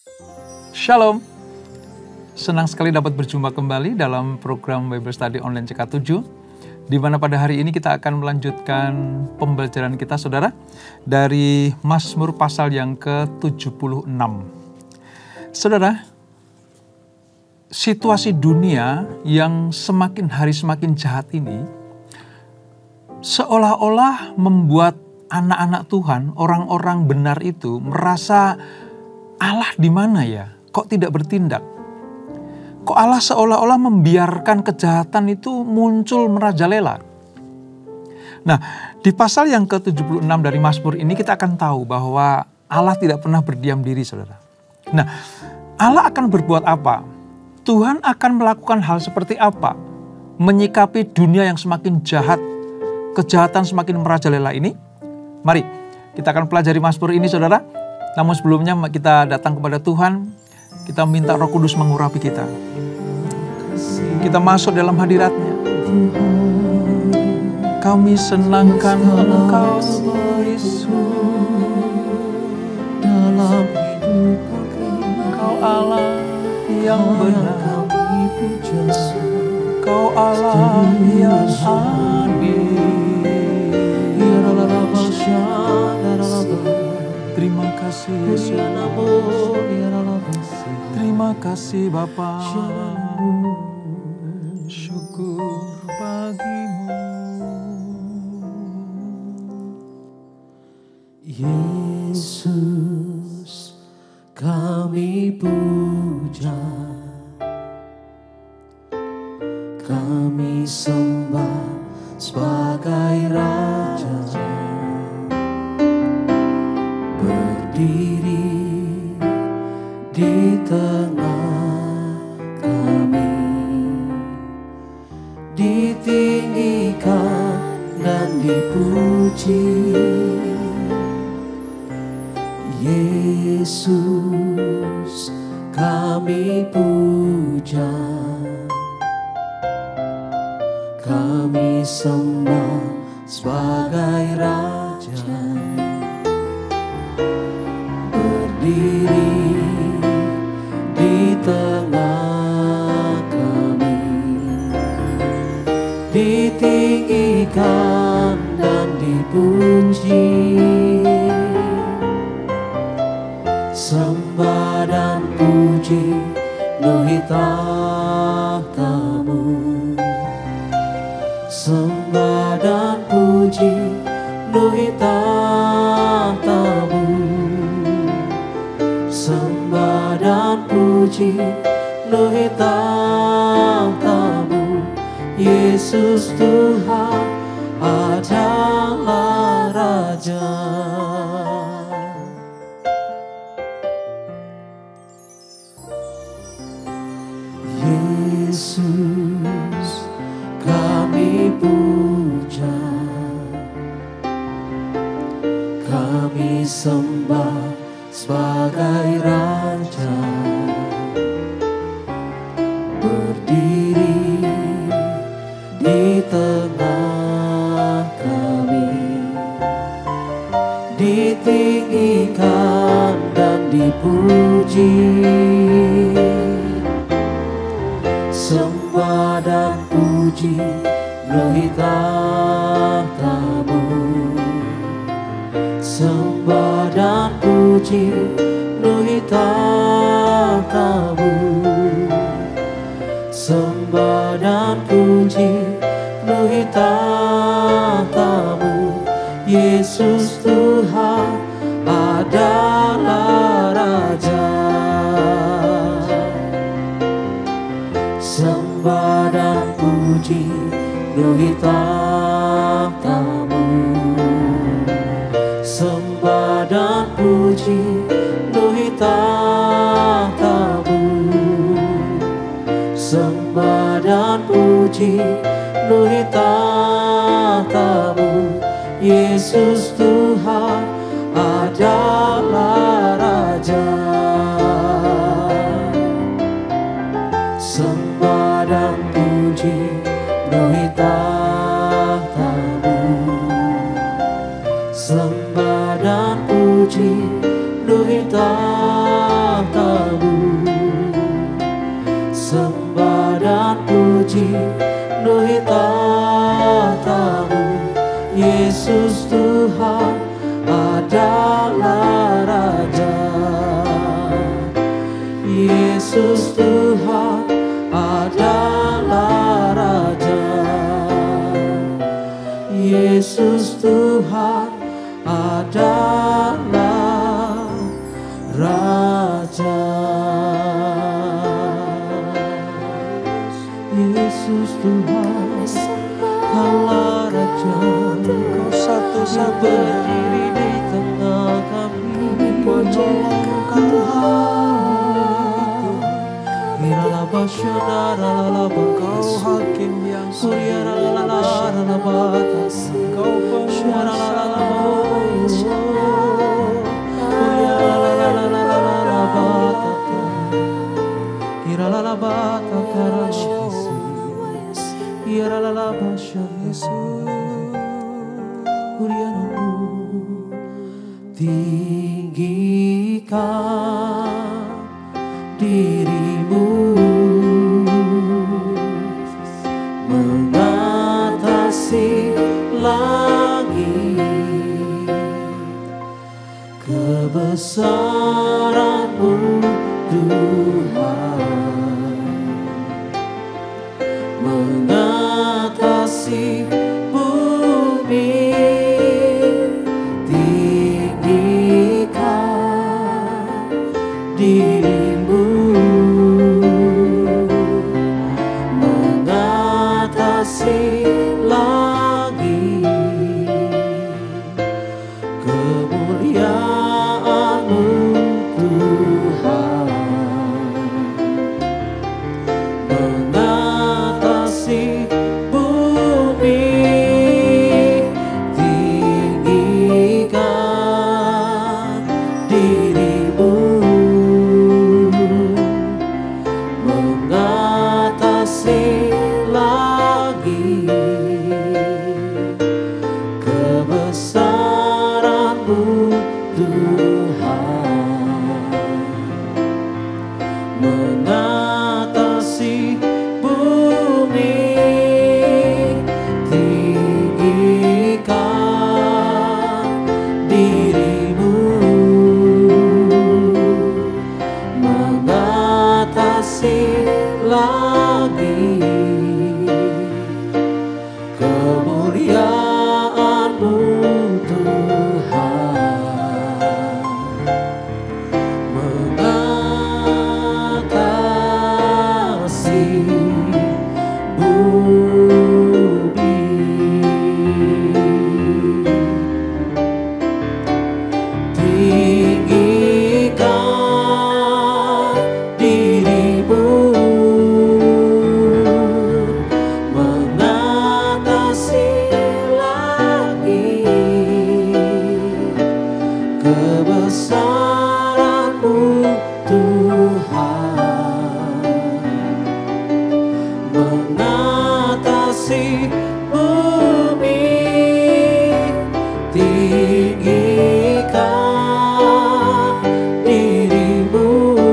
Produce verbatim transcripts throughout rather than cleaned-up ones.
Shalom, senang sekali dapat berjumpa kembali dalam program Bible Study Online C K tujuh, di mana pada hari ini kita akan melanjutkan pembelajaran kita, saudara, dari Mazmur pasal yang ke tujuh puluh enam. Saudara, situasi dunia yang semakin hari semakin jahat ini seolah-olah membuat anak-anak Tuhan, orang-orang benar itu merasa Allah di mana ya? Kok tidak bertindak? Kok Allah seolah-olah membiarkan kejahatan itu muncul merajalela? Nah, di pasal yang ke tujuh puluh enam dari Mazmur ini kita akan tahu bahwa Allah tidak pernah berdiam diri, saudara. Nah, Allah akan berbuat apa? Tuhan akan melakukan hal seperti apa? Menyikapi dunia yang semakin jahat, kejahatan semakin merajalela ini? Mari, kita akan pelajari Mazmur ini, saudara. Namun sebelumnya kita datang kepada Tuhan. Kita minta Roh Kudus mengurapi kita. Kita masuk dalam hadirat-Nya. Kami senangkan Engkau, Yesus, dalam hidup Engkau Allah yang benar. Engkau Allah yang adil. Terima kasih Yesus. Terima kasih Bapa. Syukur bagimu. Yesus, kami puja, kami sembah sebagai Raja, berdiri di tengah kami, ditinggikan dan dipuji. Yesus, kami puja, kami sembah sebagai Raja, berdiri di tengah kami, ditinggikan dan dipuji. Sembah dan puji penuhi tahta-Mu. Sembah dan puji penuhi tahta-Mu. Sembah dan puji penuhi tahta-Mu. Yesus Tuhan adalah Raja. Yesus, kami puja, kami sembah sebagai Raja, berdiri di tengah kami, ditinggikan dan dipuji. Sembah dan puji penuhi tahta-Mu. Sembah dan puji penuhi tahta-Mu. Sembah dan puji penuhi tahta-Mu. Yesus Tuhan adalah Raja. Sembah dan puji penuhi tahta-Mu. Sembah dan puji penuhi tahta-Mu. Sembah dan puji penuhi tahta-Mu. Yesus Tuhan adalah Raja. Sembah dan puji penuhi tahta-Mu. Sembah dan puji penuhi tahta-Mu. puji penuhi tahtamu. Yesus Tuhan adalah Raja. Yesus Tuhan adalah Raja. Yesus Tuhan adalah Raja. Yesus Tuhan adalah Raja. Kau satu-satunya berdiri di tengah kami, penolong Kau hakim yang setia, Kau tinggikan dirimu mengatasi langit, kebesaran-Mu Tuhan mengatasi bumi. Tinggikan dirimu mengatasi langit, kemuliaan-Mu Tuhan mengatasi bumi. Tinggikan dirimu mengatasi langit, kebesaran-Mu Tuhan mengatasi bumi. Tinggikan dirimu mengatasi langit, kemuliaan-Mu Tuhan mengatasi bumi. Tinggikan dirimu mengatasi langit, kebesaran-Mu Tuhan mengatasi bumi. Tinggikan dirimu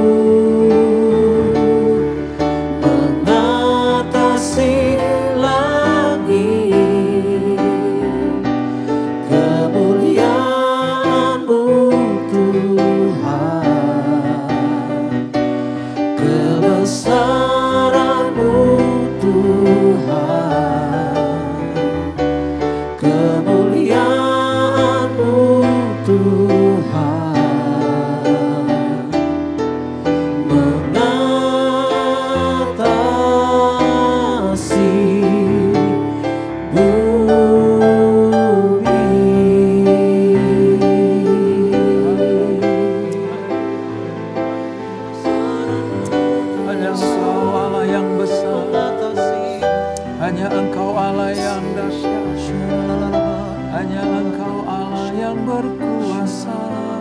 mengatasi langit, kemuliaan-Mu Tuhan kebesaran-Mu Tuhan kemuliaan-Mu Tuhan mengatasi bumi. hanya Engkau Allah yang besar, hanya Engkau Allah yang dahsyat, hanya Engkau Allah yang berkuasa.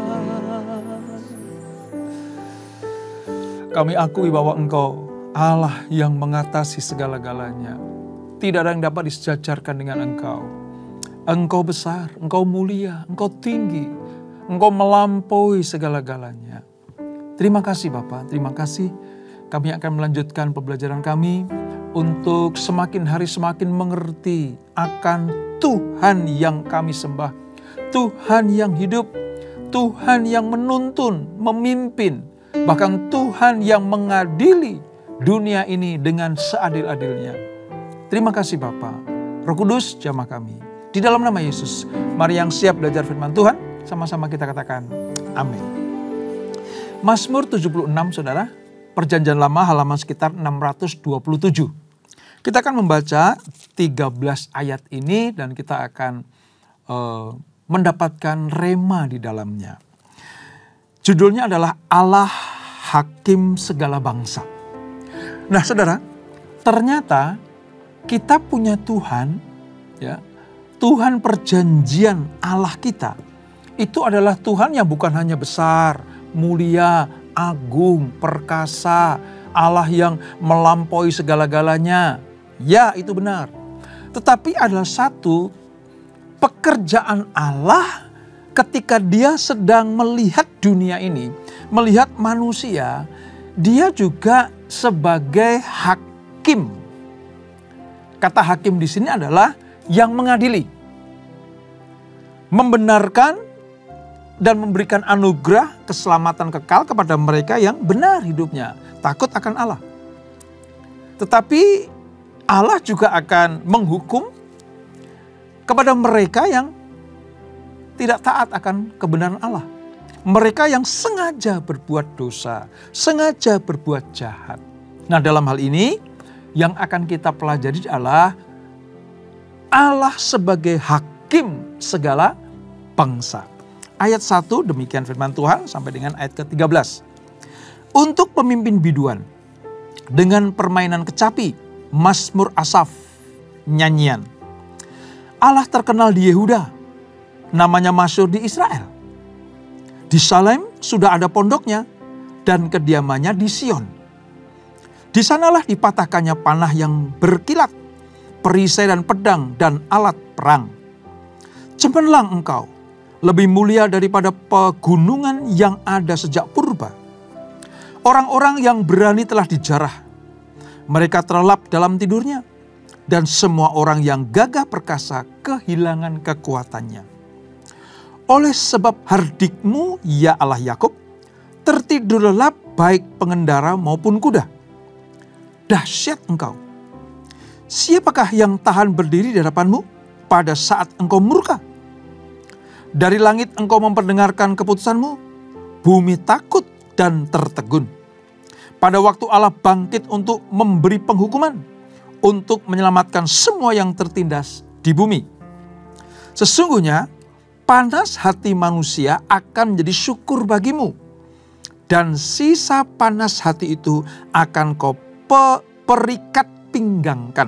Kami akui bahwa Engkau Allah yang mengatasi segala-galanya. Tidak ada yang dapat disejajarkan dengan Engkau. Engkau besar, Engkau mulia, Engkau tinggi, Engkau melampaui segala-galanya. Terima kasih Bapa, terima kasih Kami akan melanjutkan pembelajaran kami untuk semakin hari semakin mengerti akan Tuhan yang kami sembah. Tuhan yang hidup, Tuhan yang menuntun, memimpin, bahkan Tuhan yang mengadili dunia ini dengan seadil-adilnya. Terima kasih Bapa. Roh Kudus jamah kami. Di dalam nama Yesus, mari yang siap belajar firman Tuhan, sama-sama kita katakan amin. Mazmur tujuh puluh enam saudara, Perjanjian Lama halaman sekitar enam ratus dua puluh tujuh. Kita akan membaca tiga belas ayat ini dan kita akan uh, mendapatkan rema di dalamnya. Judulnya adalah Allah Hakim Segala Bangsa. Nah saudara, ternyata kita punya Tuhan, ya, Tuhan perjanjian Allah kita. Itu adalah Tuhan yang bukan hanya besar, mulia, agung, perkasa, Allah yang melampaui segala-galanya. Ya, itu benar. Tetapi adalah satu pekerjaan Allah ketika dia sedang melihat dunia ini, melihat manusia, dia juga sebagai hakim. Kata hakim di sini adalah yang mengadili, membenarkan dan memberikan anugerah keselamatan kekal kepada mereka yang benar hidupnya, takut akan Allah. Tetapi Allah juga akan menghukum kepada mereka yang tidak taat akan kebenaran Allah. Mereka yang sengaja berbuat dosa, sengaja berbuat jahat. Nah dalam hal ini yang akan kita pelajari adalah Allah sebagai hakim segala bangsa. Ayat satu demikian firman Tuhan sampai dengan ayat ke tiga belas. Untuk pemimpin biduan dengan permainan kecapi, Mazmur Asaf, nyanyian. Allah terkenal di Yehuda, namanya masyhur di Israel. Di Salem sudah ada pondoknya dan kediamannya di Sion. Di sanalah dipatahkannya panah yang berkilat, perisai dan pedang dan alat perang. Cemerlang engkau, lebih mulia daripada pegunungan yang ada sejak purba. Orang-orang yang berani telah dijarah. Mereka terlelap dalam tidurnya. Dan semua orang yang gagah perkasa kehilangan kekuatannya. Oleh sebab hardikmu, ya Allah Yakub, tertidur lelap baik pengendara maupun kuda. Dahsyat engkau. Siapakah yang tahan berdiri di hadapanmu pada saat engkau murka? Dari langit engkau memperdengarkan keputusanmu, bumi takut dan tertegun. Pada waktu Allah bangkit untuk memberi penghukuman, untuk menyelamatkan semua yang tertindas di bumi. Sesungguhnya panas hati manusia akan menjadi syukur bagimu, dan sisa panas hati itu akan kau pe- perikat pinggangkan.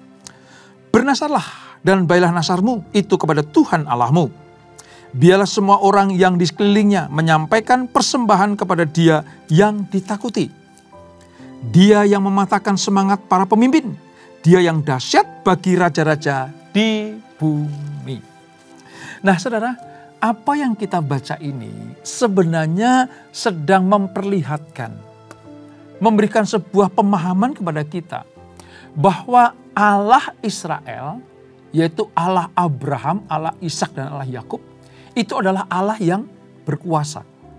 Bernasarlah dan baiklah nasarmu itu kepada Tuhan Allahmu. Biarlah semua orang yang di sekelilingnya menyampaikan persembahan kepada Dia yang ditakuti. Dia yang mematahkan semangat para pemimpin. Dia yang dahsyat bagi raja-raja di bumi. Nah saudara, apa yang kita baca ini sebenarnya sedang memperlihatkan, memberikan sebuah pemahaman kepada kita bahwa Allah Israel, yaitu Allah Abraham, Allah Ishak dan Allah Yakub, itu adalah Allah yang berkuasa.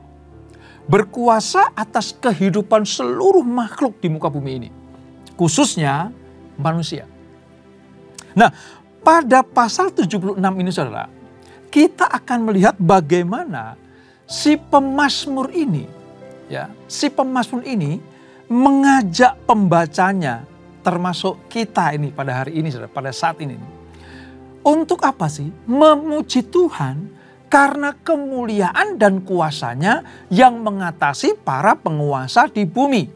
Berkuasa atas kehidupan seluruh makhluk di muka bumi ini. Khususnya manusia. Nah, pada pasal tujuh puluh enam ini saudara, kita akan melihat bagaimana si pemazmur ini, ya, si pemazmur ini mengajak pembacanya, termasuk kita ini pada hari ini saudara, pada saat ini. Untuk apa sih? Memuji Tuhan karena kemuliaan dan kuasanya yang mengatasi para penguasa di bumi.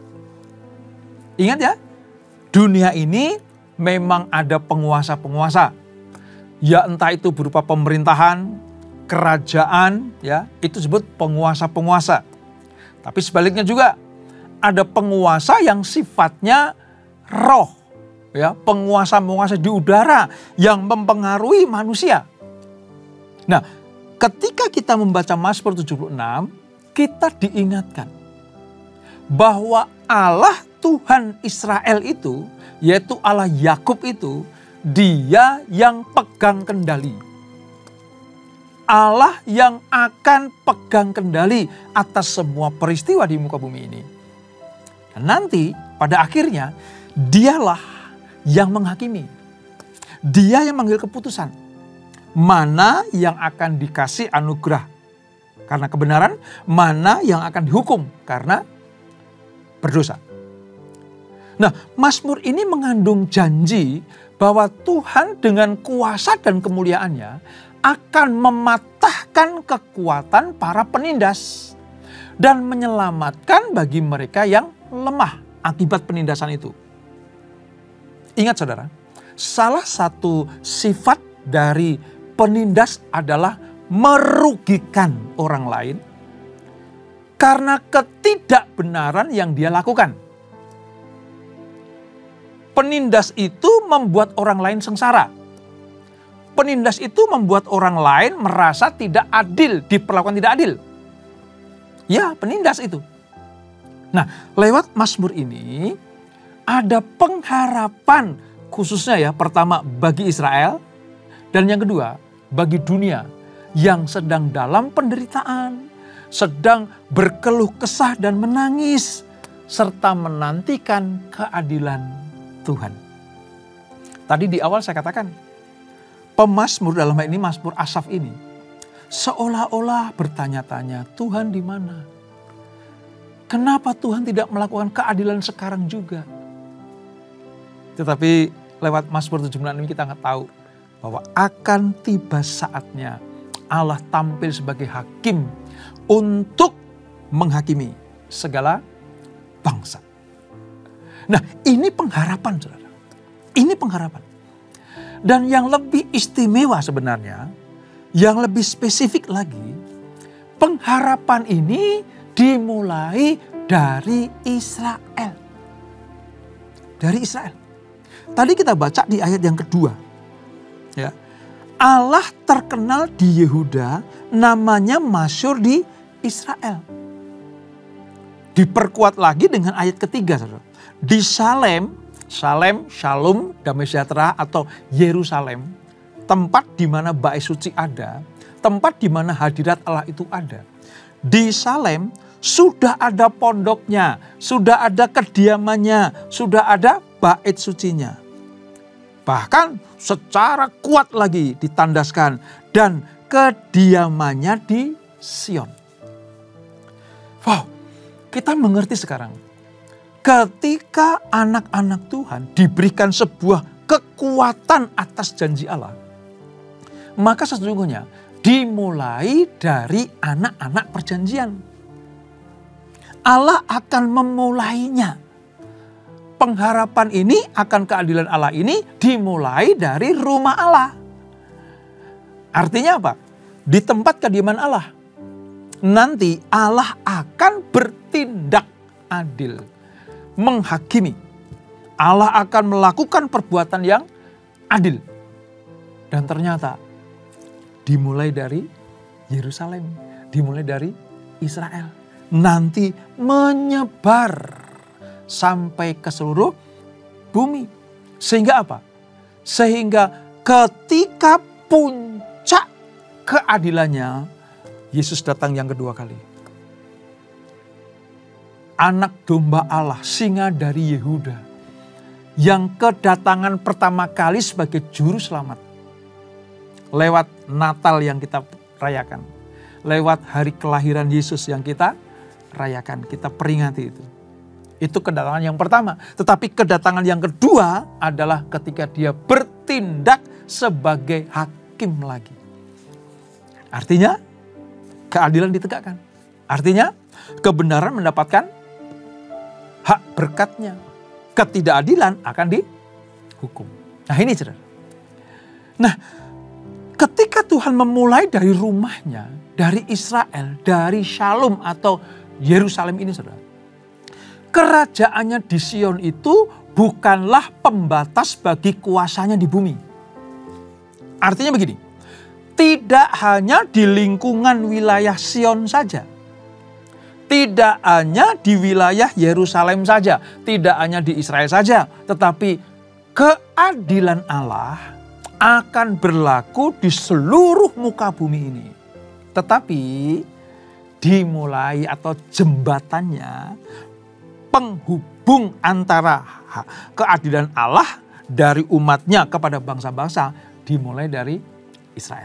Ingat ya, dunia ini memang ada penguasa-penguasa. Ya entah itu berupa pemerintahan, kerajaan, ya itu disebut penguasa-penguasa. Tapi sebaliknya juga ada penguasa yang sifatnya roh, ya penguasa-penguasa di udara yang mempengaruhi manusia. Nah, ketika kita membaca Mazmur tujuh puluh enam, kita diingatkan bahwa Allah Tuhan Israel itu, yaitu Allah Yakub itu, Dia yang pegang kendali. Allah yang akan pegang kendali atas semua peristiwa di muka bumi ini. Dan nanti pada akhirnya Dialah yang menghakimi. Dia yang mengambil keputusan. Mana yang akan dikasih anugerah karena kebenaran, mana yang akan dihukum karena berdosa. Nah, Mazmur ini mengandung janji bahwa Tuhan dengan kuasa dan kemuliaannya akan mematahkan kekuatan para penindas dan menyelamatkan bagi mereka yang lemah akibat penindasan itu. Ingat saudara, salah satu sifat dari penindas adalah merugikan orang lain karena ketidakbenaran yang dia lakukan. Penindas itu membuat orang lain sengsara. Penindas itu membuat orang lain merasa tidak adil, diperlakukan tidak adil. Ya, penindas itu. Nah, lewat Mazmur ini ada pengharapan khususnya ya, pertama bagi Israel dan yang kedua bagi dunia yang sedang dalam penderitaan, sedang berkeluh kesah dan menangis serta menantikan keadilan Tuhan. Tadi di awal saya katakan, pemazmur dalam hal ini Mazmur Asaf ini seolah-olah bertanya-tanya, Tuhan di mana? Kenapa Tuhan tidak melakukan keadilan sekarang juga? Tetapi lewat Mazmur tujuh puluh enam ini kita nggak tahu bahwa akan tiba saatnya Allah tampil sebagai hakim untuk menghakimi segala bangsa. Nah, ini pengharapan, saudara. Ini pengharapan. Dan yang lebih istimewa sebenarnya, yang lebih spesifik lagi, pengharapan ini dimulai dari Israel. Dari Israel. Tadi kita baca di ayat yang kedua. Ya. Allah terkenal di Yehuda, namanya masyhur di Israel. Diperkuat lagi dengan ayat ketiga, saudara. Di Salem, Salem, Shalom, damai sejahtera atau Yerusalem, tempat di mana bait suci ada, tempat di mana hadirat Allah itu ada. Di Salem sudah ada pondoknya, sudah ada kediamannya, sudah ada bait sucinya. Bahkan secara kuat lagi ditandaskan dan kediamannya di Sion. Wow, kita mengerti sekarang. Ketika anak-anak Tuhan diberikan sebuah kekuatan atas janji Allah, maka sesungguhnya dimulai dari anak-anak perjanjian. Allah akan memulainya. Pengharapan ini akan keadilan Allah ini dimulai dari rumah Allah. Artinya apa? Di tempat kediaman Allah. Nanti Allah akan bertindak adil. Menghakimi. Allah akan melakukan perbuatan yang adil. Dan ternyata dimulai dari Yerusalem. Dimulai dari Israel. Nanti menyebar sampai ke seluruh bumi. Sehingga apa? Sehingga ketika puncak keadilannya, Yesus datang yang kedua kali. Anak domba Allah, singa dari Yehuda, yang kedatangan pertama kali sebagai juru selamat. Lewat Natal yang kita rayakan. Lewat hari kelahiran Yesus yang kita rayakan, kita peringati itu. Itu kedatangan yang pertama. Tetapi kedatangan yang kedua adalah ketika dia bertindak sebagai hakim lagi. Artinya keadilan ditegakkan. Artinya kebenaran mendapatkan hak berkatnya. Ketidakadilan akan dihukum. Nah ini saudara. Nah ketika Tuhan memulai dari rumahnya, dari Israel, dari Shalom atau Yerusalem ini saudara. Kerajaannya di Sion itu bukanlah pembatas bagi kuasanya di bumi. Artinya begini, tidak hanya di lingkungan wilayah Sion saja. Tidak hanya di wilayah Yerusalem saja, tidak hanya di Israel saja, tetapi keadilan Allah akan berlaku di seluruh muka bumi ini. Tetapi dimulai atau jembatannya, penghubung antara keadilan Allah dari umatnya kepada bangsa-bangsa dimulai dari Israel.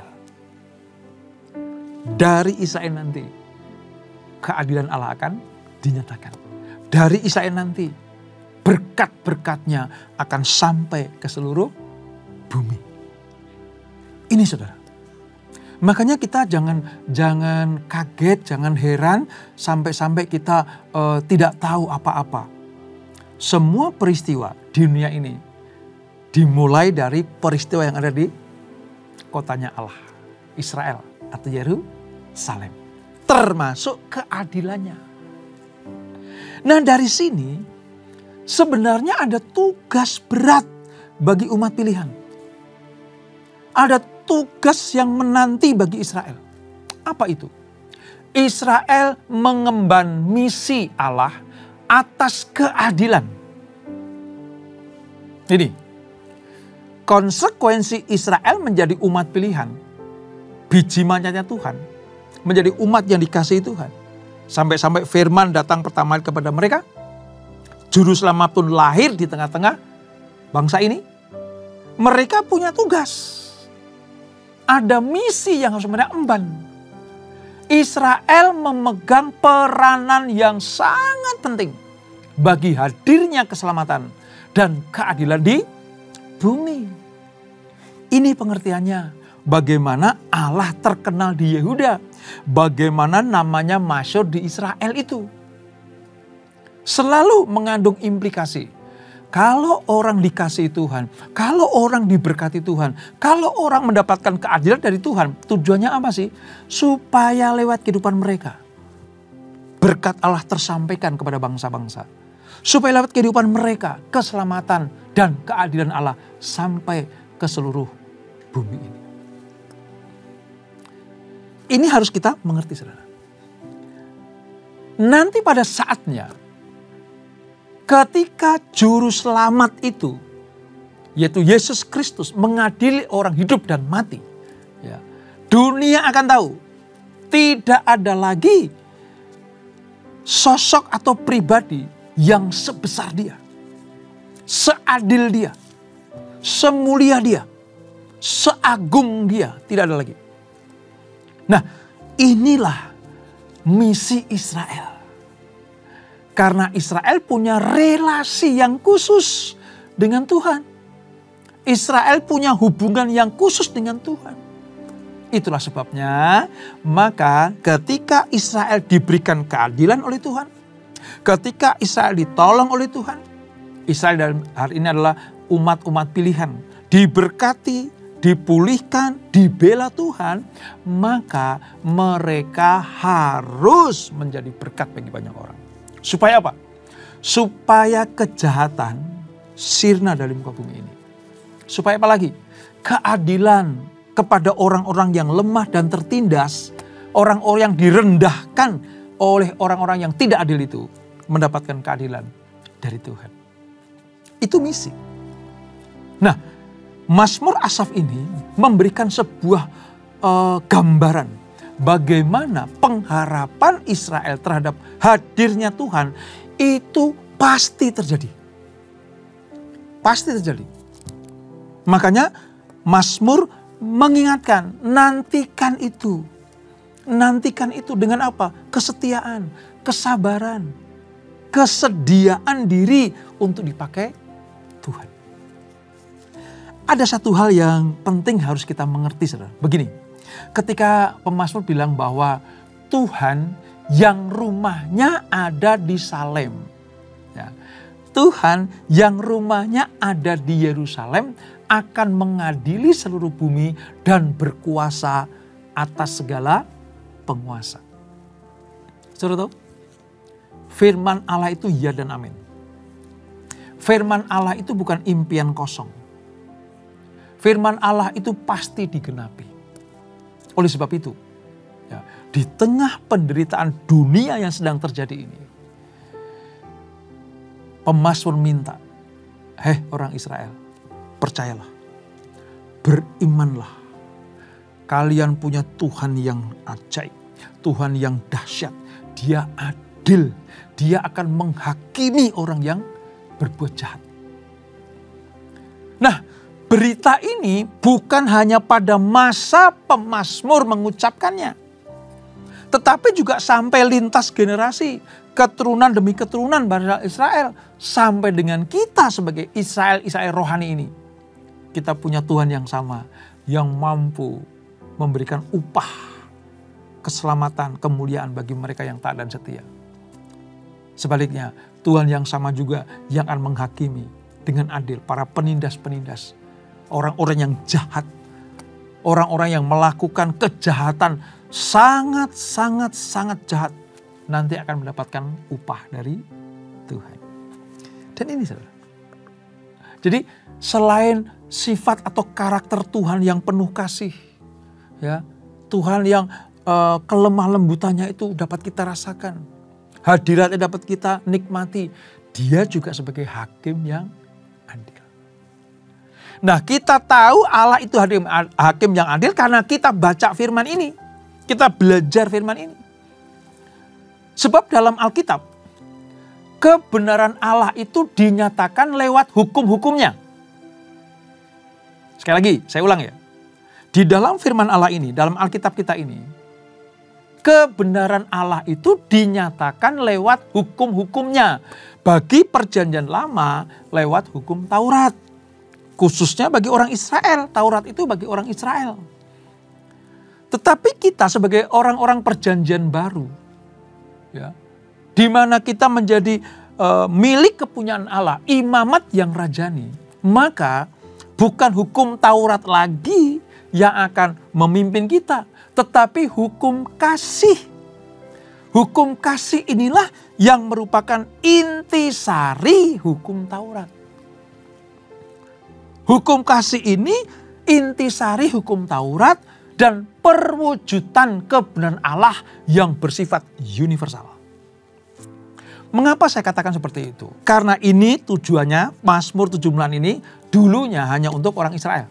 Dari Israel nanti keadilan Allah akan dinyatakan. Dari Israel nanti berkat-berkatnya akan sampai ke seluruh bumi. Ini saudara. Makanya kita jangan jangan kaget, jangan heran sampai-sampai kita uh, tidak tahu apa-apa. Semua peristiwa di dunia ini dimulai dari peristiwa yang ada di kotanya Allah, Israel atau Yerusalem, termasuk keadilannya. Nah, dari sini sebenarnya ada tugas berat bagi umat pilihan. Ada tugas yang menanti bagi Israel. Apa itu? Israel mengemban misi Allah atas keadilan. Ini konsekuensi Israel menjadi umat pilihan, biji manyatnya Tuhan, menjadi umat yang dikasihi Tuhan. Sampai-sampai firman datang pertama kepada mereka, Juru Selamat pun lahir di tengah-tengah bangsa ini. Mereka punya tugas. Ada misi yang harus mereka emban. Israel memegang peranan yang sangat penting bagi hadirnya keselamatan dan keadilan di bumi. Ini pengertiannya. Bagaimana Allah terkenal di Yehuda. Bagaimana namanya masyhur di Israel itu. Selalu mengandung implikasi. Kalau orang dikasihi Tuhan, kalau orang diberkati Tuhan, kalau orang mendapatkan keadilan dari Tuhan, tujuannya apa sih? Supaya lewat kehidupan mereka, berkat Allah tersampaikan kepada bangsa-bangsa. Supaya lewat kehidupan mereka, keselamatan dan keadilan Allah sampai ke seluruh bumi ini. Ini harus kita mengerti, saudara. Nanti pada saatnya, ketika Juru Selamat itu, yaitu Yesus Kristus, mengadili orang hidup dan mati, ya, dunia akan tahu tidak ada lagi sosok atau pribadi yang sebesar dia, seadil dia, semulia dia, seagung dia, tidak ada lagi. Nah, inilah misi Israel. Karena Israel punya relasi yang khusus dengan Tuhan. Israel punya hubungan yang khusus dengan Tuhan. Itulah sebabnya, maka ketika Israel diberikan keadilan oleh Tuhan, ketika Israel ditolong oleh Tuhan, Israel dalam hari ini adalah umat-umat pilihan, diberkati, dipulihkan, dibela Tuhan, maka mereka harus menjadi berkat bagi banyak orang. Supaya apa? Supaya kejahatan sirna dari muka bumi ini. Supaya apa lagi? Keadilan kepada orang-orang yang lemah dan tertindas, orang-orang yang direndahkan oleh orang-orang yang tidak adil itu, mendapatkan keadilan dari Tuhan. Itu misi. Nah, Mazmur Asaf ini memberikan sebuah uh, gambaran bagaimana pengharapan Israel terhadap hadirnya Tuhan itu pasti terjadi. Pasti terjadi. Makanya Mazmur mengingatkan, nantikan itu. Nantikan itu dengan apa? Kesetiaan, kesabaran, kesediaan diri untuk dipakai Tuhan. Ada satu hal yang penting harus kita mengerti, saudara. Begini, ketika pemazmur bilang bahwa Tuhan yang rumahnya ada di Salem, ya, Tuhan yang rumahnya ada di Yerusalem akan mengadili seluruh bumi dan berkuasa atas segala penguasa. Saudara tahu? Firman Allah itu ya dan amin. Firman Allah itu bukan impian kosong. Firman Allah itu pasti digenapi. Oleh sebab itu, ya, di tengah penderitaan dunia yang sedang terjadi ini, pemazmur minta, hei orang Israel, percayalah, berimanlah. Kalian punya Tuhan yang ajaib, Tuhan yang dahsyat. Dia adil, dia akan menghakimi orang yang berbuat jahat. Nah, berita ini bukan hanya pada masa pemazmur mengucapkannya, tetapi juga sampai lintas generasi, keturunan demi keturunan bangsa Israel, sampai dengan kita sebagai Israel-Israel rohani ini. Kita punya Tuhan yang sama, yang mampu memberikan upah, keselamatan, kemuliaan bagi mereka yang taat dan setia. Sebaliknya, Tuhan yang sama juga yang akan menghakimi dengan adil para penindas-penindas, orang-orang yang jahat, orang-orang yang melakukan kejahatan sangat-sangat-sangat jahat, nanti akan mendapatkan upah dari Tuhan. Dan ini saudara. Jadi selain sifat atau karakter Tuhan yang penuh kasih, ya, Tuhan yang uh, kelemah lembutannya itu dapat kita rasakan, hadiratnya dapat kita nikmati, dia juga sebagai hakim yang adil. Nah, kita tahu Allah itu hakim yang adil karena kita baca firman ini, kita belajar firman ini. Sebab dalam Alkitab, kebenaran Allah itu dinyatakan lewat hukum-hukumnya. Sekali lagi, saya ulang ya. Di dalam firman Allah ini, dalam Alkitab kita ini, kebenaran Allah itu dinyatakan lewat hukum-hukumnya. Bagi perjanjian lama, lewat hukum Taurat. Khususnya bagi orang Israel, Taurat itu bagi orang Israel. Tetapi kita sebagai orang-orang perjanjian baru, ya, di mana kita menjadi uh, milik kepunyaan Allah, imamat yang rajani, maka bukan hukum Taurat lagi yang akan memimpin kita, tetapi hukum kasih. Hukum kasih inilah yang merupakan intisari hukum Taurat. Hukum kasih ini intisari hukum Taurat dan perwujudan kebenaran Allah yang bersifat universal. Mengapa saya katakan seperti itu? Karena ini tujuannya, Mazmur tujuh puluh sembilan ini dulunya hanya untuk orang Israel.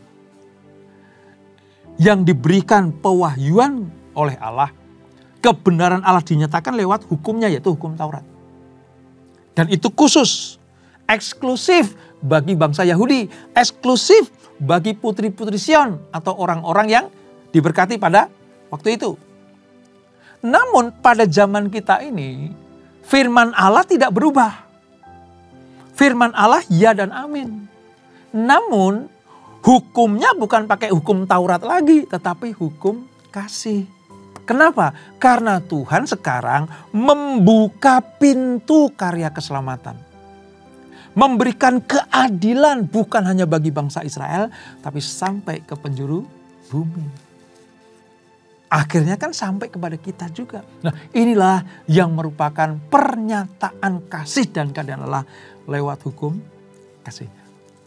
Yang diberikan pewahyuan oleh Allah, kebenaran Allah dinyatakan lewat hukumnya, yaitu hukum Taurat. Dan itu khusus, eksklusif bagi bangsa Yahudi, eksklusif bagi putri-putri Sion atau orang-orang yang diberkati pada waktu itu. Namun pada zaman kita ini, firman Allah tidak berubah. Firman Allah ya dan amin. Namun hukumnya bukan pakai hukum Taurat lagi, tetapi hukum kasih. Kenapa? Karena Tuhan sekarang membuka pintu karya keselamatan. Memberikan keadilan bukan hanya bagi bangsa Israel, tapi sampai ke penjuru bumi. Akhirnya kan sampai kepada kita juga. Nah, inilah yang merupakan pernyataan kasih dan keadilan Allah lewat hukum kasihnya.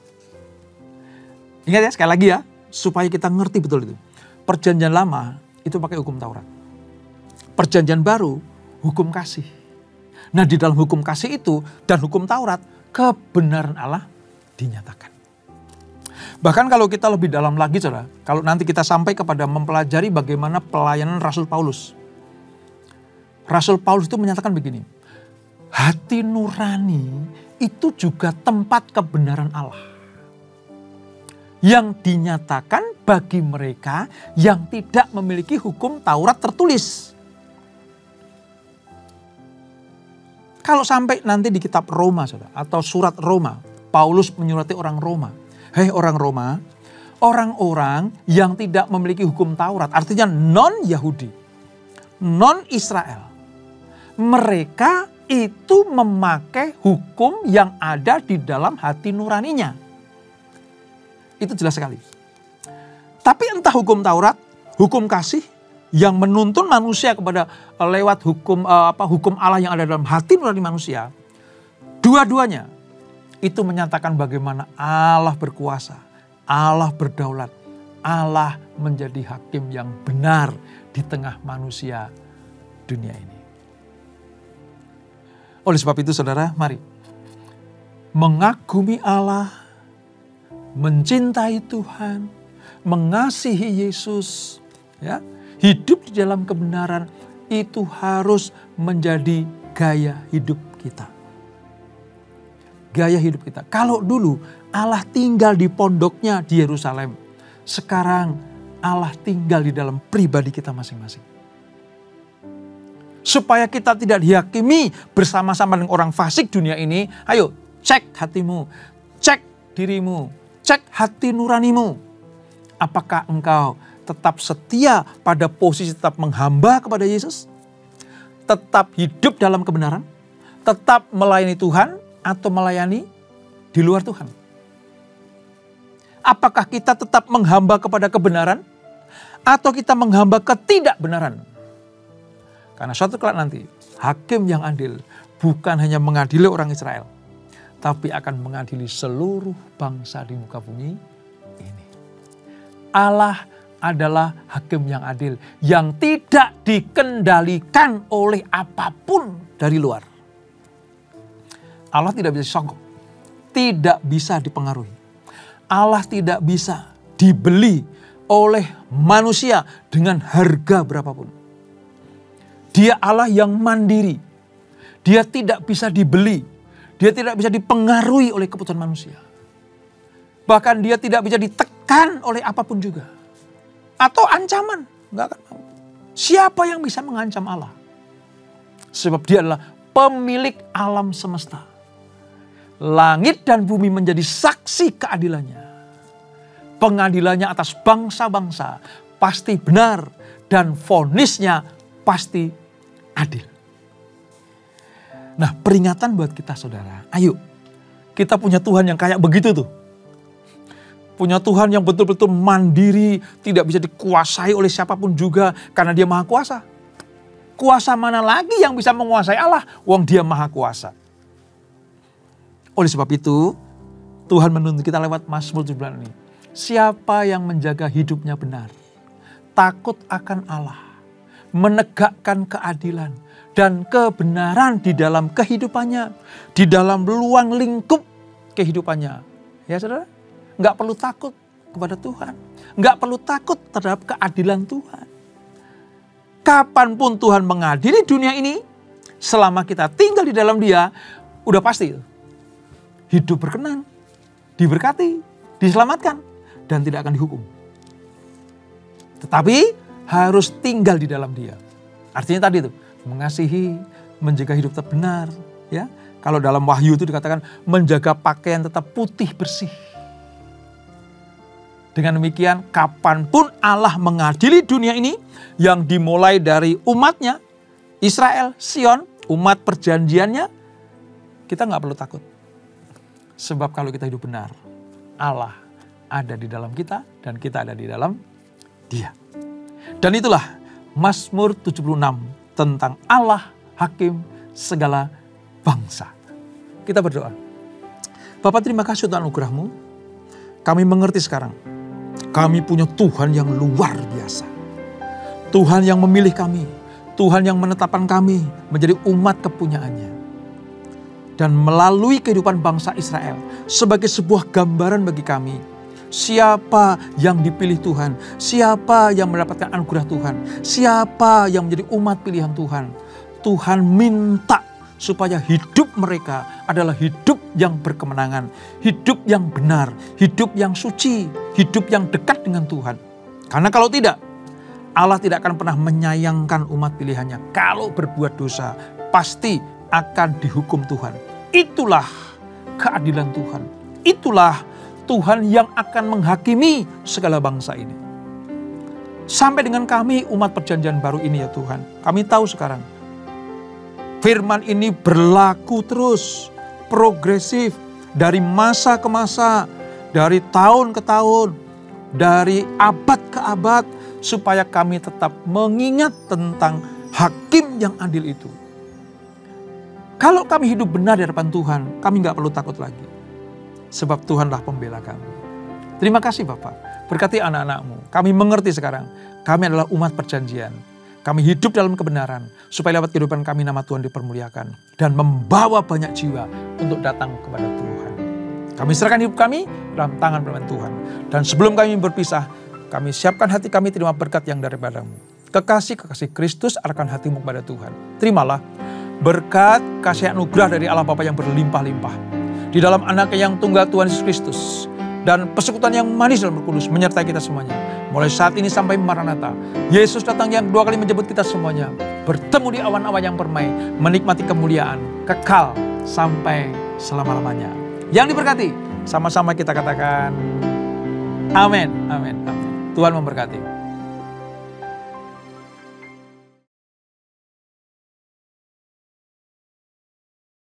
Ingat ya, sekali lagi ya, supaya kita ngerti betul itu. Perjanjian lama itu pakai hukum Taurat. Perjanjian baru, hukum kasih. Nah, di dalam hukum kasih itu dan hukum Taurat, kebenaran Allah dinyatakan. Bahkan kalau kita lebih dalam lagi, saudara, kalau nanti kita sampai kepada mempelajari bagaimana pelayanan Rasul Paulus. Rasul Paulus itu menyatakan begini, hati nurani itu juga tempat kebenaran Allah. Yang dinyatakan bagi mereka yang tidak memiliki hukum Taurat tertulis. Kalau sampai nanti di kitab Roma, saudara, atau surat Roma, Paulus menyurati orang Roma. Hei orang Roma, orang-orang yang tidak memiliki hukum Taurat, artinya non-Yahudi, non-Israel. Mereka itu memakai hukum yang ada di dalam hati nuraninya. Itu jelas sekali. Tapi entah hukum Taurat, hukum kasih, yang menuntun manusia kepada lewat hukum apa hukum Allah yang ada dalam hati nurani manusia, dua-duanya itu menyatakan bagaimana Allah berkuasa, Allah berdaulat, Allah menjadi hakim yang benar di tengah manusia dunia ini. Oleh sebab itu saudara, mari mengagumi Allah, mencintai Tuhan, mengasihi Yesus, ya, hidup di dalam kebenaran itu harus menjadi gaya hidup kita. Gaya hidup kita. Kalau dulu Allah tinggal di pondoknya di Yerusalem, sekarang Allah tinggal di dalam pribadi kita masing-masing. Supaya kita tidak dihakimi bersama-sama dengan orang fasik dunia ini, ayo cek hatimu, cek dirimu, cek hati nuranimu. Apakah engkau tetap setia pada posisi tetap menghamba kepada Yesus? Tetap hidup dalam kebenaran? Tetap melayani Tuhan atau melayani di luar Tuhan? Apakah kita tetap menghamba kepada kebenaran atau kita menghamba ketidakbenaran? Karena suatu kelak nanti hakim yang adil bukan hanya mengadili orang Israel, tapi akan mengadili seluruh bangsa di muka bumi ini. Allah adalah hakim yang adil yang tidak dikendalikan oleh apapun dari luar. Allah tidak bisa disogok, tidak bisa dipengaruhi. Allah tidak bisa dibeli oleh manusia dengan harga berapapun. Dia Allah yang mandiri. Dia tidak bisa dibeli. Dia tidak bisa dipengaruhi oleh keputusan manusia. Bahkan dia tidak bisa ditekan oleh apapun juga. Atau ancaman. Nggak akan mau. Siapa yang bisa mengancam Allah? Sebab dia adalah pemilik alam semesta. Langit dan bumi menjadi saksi keadilannya. Pengadilannya atas bangsa-bangsa pasti benar. Dan vonisnya pasti adil. Nah, peringatan buat kita saudara. Ayo, kita punya Tuhan yang kayak begitu tuh. Punya Tuhan yang betul-betul mandiri, tidak bisa dikuasai oleh siapapun juga karena dia maha kuasa. Kuasa mana lagi yang bisa menguasai Allah? Wong dia maha kuasa. Oleh sebab itu, Tuhan menuntut kita lewat Mazmur tujuh belas ini. Siapa yang menjaga hidupnya benar, takut akan Allah, menegakkan keadilan dan kebenaran di dalam kehidupannya, di dalam ruang lingkup kehidupannya. Ya saudara, nggak perlu takut kepada Tuhan, nggak perlu takut terhadap keadilan Tuhan. Kapanpun Tuhan mengadili dunia ini, selama kita tinggal di dalam Dia, udah pasti hidup berkenan, diberkati, diselamatkan, dan tidak akan dihukum. Tetapi harus tinggal di dalam Dia. Artinya tadi itu mengasihi, menjaga hidup tetap benar, ya. Kalau dalam Wahyu itu dikatakan menjaga pakaian tetap putih bersih. Dengan demikian, kapanpun Allah mengadili dunia ini yang dimulai dari umatnya, Israel, Sion, umat perjanjiannya, kita nggak perlu takut. Sebab kalau kita hidup benar, Allah ada di dalam kita dan kita ada di dalam Dia. Dan itulah Mazmur tujuh puluh enam tentang Allah hakim segala bangsa. Kita berdoa. Bapak, terima kasih untuk anugerah-Mu. Kami mengerti sekarang. Kami punya Tuhan yang luar biasa. Tuhan yang memilih kami. Tuhan yang menetapkan kami menjadi umat kepunyaannya. Dan melalui kehidupan bangsa Israel sebagai sebuah gambaran bagi kami. Siapa yang dipilih Tuhan, siapa yang mendapatkan anugerah Tuhan, siapa yang menjadi umat pilihan Tuhan. Tuhan minta supaya hidup mereka adalah hidup yang berkemenangan, hidup yang benar, hidup yang suci, hidup yang dekat dengan Tuhan. Karena kalau tidak, Allah tidak akan pernah menyayangkan umat pilihannya. Kalau berbuat dosa, pasti akan dihukum Tuhan. Itulah keadilan Tuhan. Itulah Tuhan yang akan menghakimi segala bangsa ini. Sampai dengan kami umat perjanjian baru ini ya Tuhan. Kami tahu sekarang firman ini berlaku terus, progresif, dari masa ke masa, dari tahun ke tahun, dari abad ke abad, supaya kami tetap mengingat tentang hakim yang adil itu. Kalau kami hidup benar di hadapan Tuhan, kami gak perlu takut lagi. Sebab Tuhanlah pembela kami. Terima kasih Bapak. Berkati anak-anak-Mu. Kami mengerti sekarang. Kami adalah umat perjanjian. Kami hidup dalam kebenaran, supaya lewat kehidupan kami nama Tuhan dipermuliakan. Dan membawa banyak jiwa untuk datang kepada Tuhan. Kami serahkan hidup kami dalam tangan firman Tuhan. Dan sebelum kami berpisah, kami siapkan hati kami terima berkat yang daripadamu. Kekasih-kekasih Kristus arahkan hatimu kepada Tuhan. Terimalah berkat kasih anugerah dari Allah Bapa yang berlimpah-limpah. Di dalam anaknya yang tunggal Tuhan Yesus Kristus. Dan persekutuan yang manis dalam Roh Kudus menyertai kita semuanya. Mulai saat ini sampai Maranatha. Yesus datang yang dua kali menjemput kita semuanya. Bertemu di awan-awan yang permai. Menikmati kemuliaan kekal sampai selama-lamanya. Yang diberkati, sama-sama kita katakan amin, amin, amin. Tuhan memberkati.